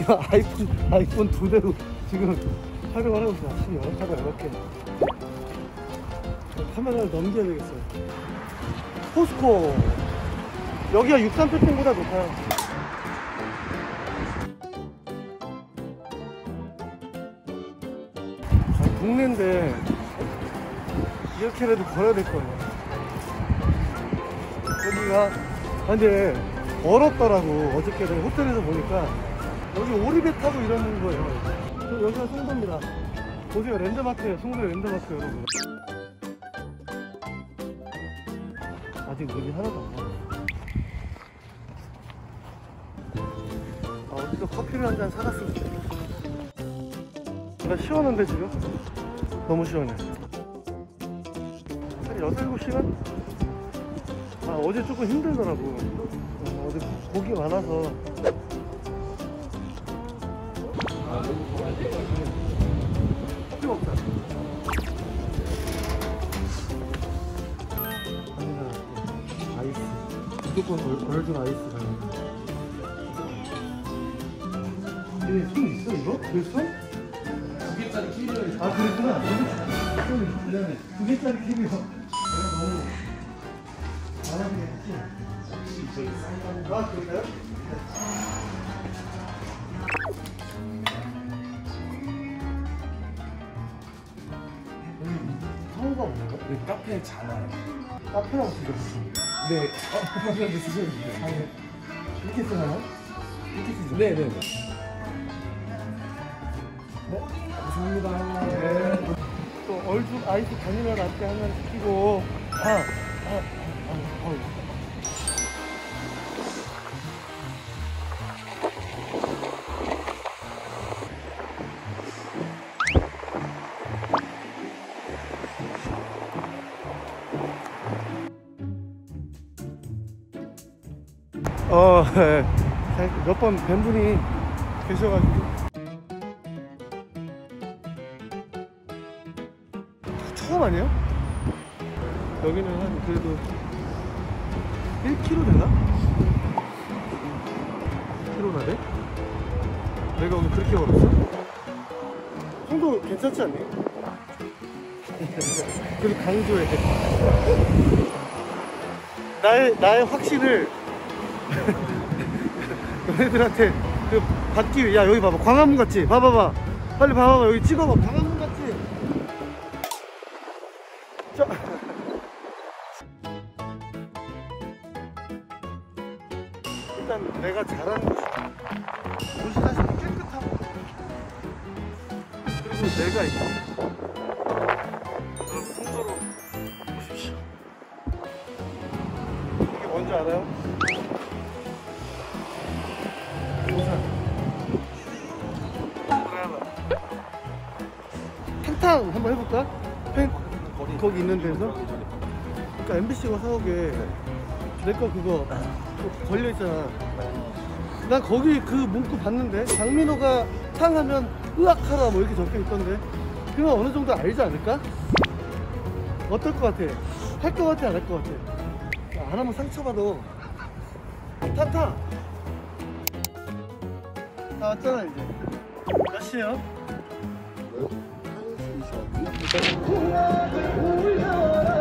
아이폰 2대로 지금 촬영을 하고 있어요. 아침에 연락하다 이렇게 카메라를 넘겨야 되겠어요. 포스코 여기가 63빌딩보다 높아요. 동네인데 이렇게라도 걸어야 될 거예요. 여기가 근데 얼었더라고. 어저께 내가 호텔에서 보니까 여기 오리배 타고 이러는 거예요. 여기가 송도입니다. 보세요. 랜드마크예요. 송도의 랜드마크 여러분. 아직 물이 하나도 안 나와요. 어디서 커피를 한 잔 사갔으면 좋겠다. 나 시원한데 지금? 너무 시원해. 한 6, 7시간? 어제 조금 힘들더라고. 어제 고기 많아서. 커피 먹자. 아이스. 무조건 얼죽 아이스 가요. 얘네 술 있어 이거? 그랬어? 2개짜리 키리어. 그랬구나. 미안해. 2개짜리 키리어. 내가 너무 잘하게 했지? 혹시 저희 쌀가루. 그럴까요? 성우가 없는가? 네, 카페에 자나요. 카페라고 쓰셨어. 네. 카페에 쓰셨는데. 이렇게 쓰나요? 이렇게 쓰죠? 네네네. 네. 감사합니다. 네. 또 얼죽 아이스 바닐라 라떼 하나 시키고. 몇 번 뵌 분이 계셔가지고. 처음 아니에요? 여기는 한 그래도 1km 되나? 1km나 돼? 내가 오늘 그렇게 걸었어? 송도 괜찮지 않니? 그리고 강조해. 나의 확신을 너네들한테 받기 위해. 야 여기 봐봐. 광화문 같지? 봐봐봐. 빨리 봐봐봐. 여기 찍어봐. 광화문 같지? 자. 일단 내가 잘하는 곳이 사실 깨끗하고 그리고 내가 있고. 여러분 송도로 오십시오. 이게 뭔지 알아요? 펜탕 한번 해볼까? 거기 있는 데서? 그러니까 MBC가 사옥에 내 거 그거 걸려있잖아. 난 거기 그 문구 봤는데 장민호가 탕하면 으악하라 뭐 이렇게 적혀있던데 그건 어느 정도 알지 않을까? 어떨 것 같아? 할 것 같아 안 할 것 같아? 안 하면 상처받아. 탕탕! 다 왔잖아 이제. 몇 시에요?